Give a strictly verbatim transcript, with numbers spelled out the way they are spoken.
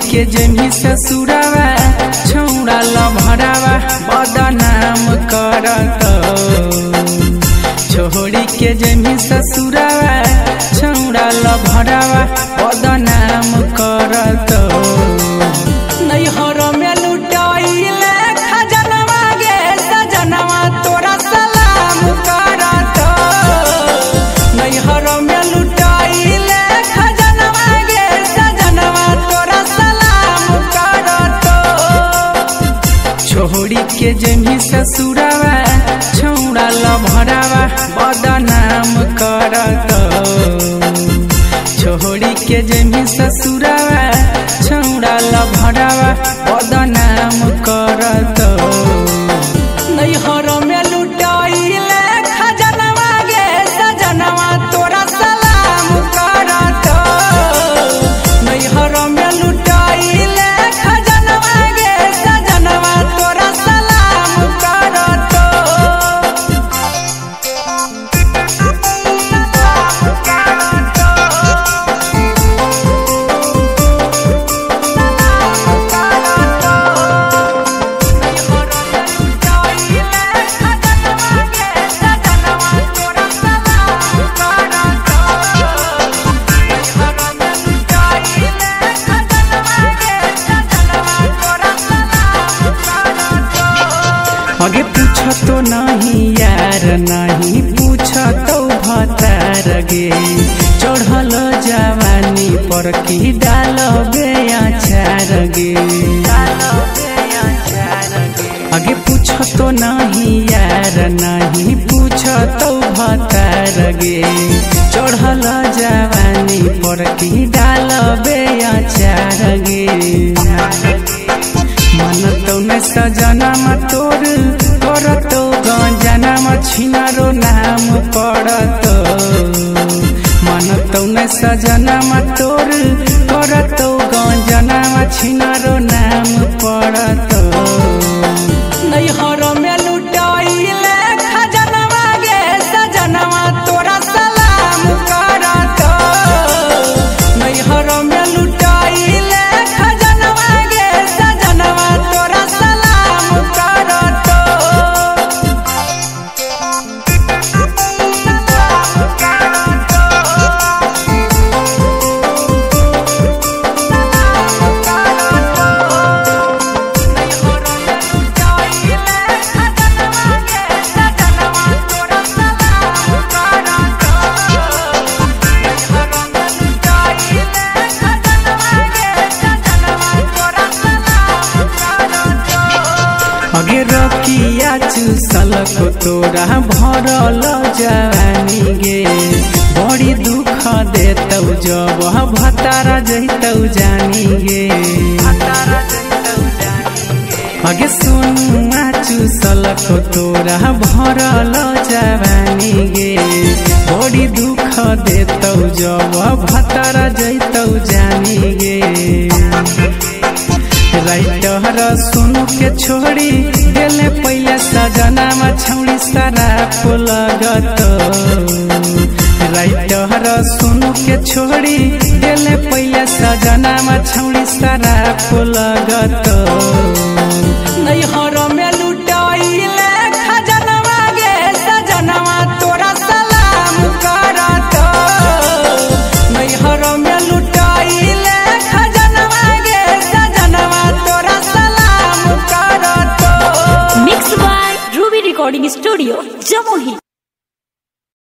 के जमी ससुरावा छौड़ा लभरावा बदनाम करत। छोड़ी के जमी ससुरावा छौड़ा लभरावा बदनाम करत। नैहर में लुटाइले खजनवा गे सजनवा तोरा सलाम करत। नैहर में लुटाइले खजनवा गे सजनवा तोरा सलाम करत। छोड़ी के जमी ससुरावा छौड़ा लभरावा बदनाम करत। छोड़ी के जमी ससुरावा छौड़ा लभरावा बदनाम करत। नैहर में लुटाइले खजनवा गे सजनवा तोरा सलाम करत। नैहर में लुटाइले खजनवा गे सजनवा तोरा सलाम करत। आगे पूछ तो नहीं यार नहीं पूछ तो भतार गे। चढ़ल जवानी पर की डाल बेचार गे। आगे पूछ तो नहीं यार नहीं पूछ तो भतार गे। चढ़ल जवानी पर की डाल बेचार गे। मन तो न सजनम तोर करतो गंजनम छिनारो नाम पड़त। मन तो न सजनम तोर करतो गंजनम छिनारो नाम पड़त। नैहर में लुटाइले खजनवा गे सजनवा तोरा सलाम करत। नैहर में लुटाइले खजनवा गे सजनवा तोरा सलाम करत। अगे रकिया चूसल को तोरा भरल जवानी गे। बड़ी दुख देतौ जब भतारा जैतौ जानी गे। अगे सोनुआ चूसल को तोरा भरल जवानी गे। बड़ी दुख देतौ जब भतारा जैतौ जानी गे। राइटर सोनू के छोड़ी देले पहले सजनम छौड़ी शराब लगत। राइटर सोनू के छोड़ी देले पहले सजनम छौड़ी शराब लगत। नैहर में लुटाइले खजनवा गे सजनवा तोरा सलाम करत। नैहर में लुटाइले खजनवा गे सजनवा तोरा सलाम करत। Mixed by Ruby Recording Studio.